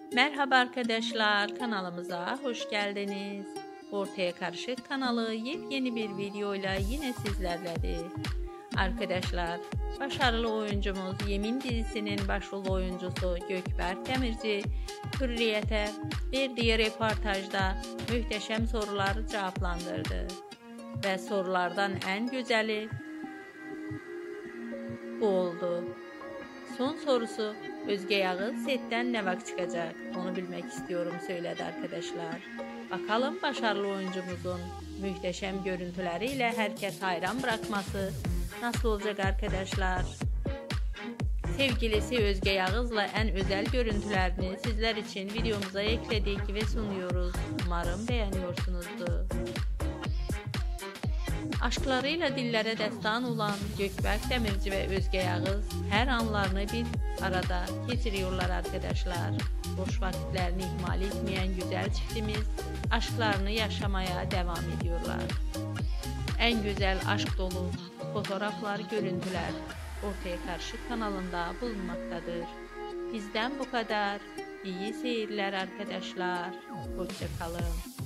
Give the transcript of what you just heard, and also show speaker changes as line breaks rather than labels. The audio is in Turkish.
Merhaba arkadaşlar, kanalımıza hoş geldiniz. Ortaya Karışık kanalı yepyeni bir videoyla yine sizlerledir. Arkadaşlar, başarılı oyuncumuz Yemin dizisinin başrol oyuncusu Gökberk Demirci, Hürriyet'e verdiği röportajda muhteşem soruları cevaplandırdı. Ve sorulardan en güzeli bu oldu. Son sorusu, Özge Yağız setten ne vakit çıkacak onu bilmek istiyorum söyledi arkadaşlar. Bakalım başarılı oyuncumuzun muhteşem görüntüleriyle herkes hayran bırakması nasıl olacak arkadaşlar? Sevgilisi Özge Yağız'la en özel görüntülerini sizler için videomuza ekledik ve sunuyoruz. Umarım beğeniyorsunuzdur. Aşklarıyla dillere destan olan Gökberk Demirci ve Özge Yağız her anlarını bir arada geçiriyorlar arkadaşlar. Boş vakitlerini ihmal etmeyen güzel çiftimiz aşklarını yaşamaya devam ediyorlar. En güzel aşk dolu fotoğraflar, görüntüler Ortaya Karışık kanalında bulunmaktadır. Bizden bu kadar. İyi seyirler arkadaşlar. Hoşça kalın.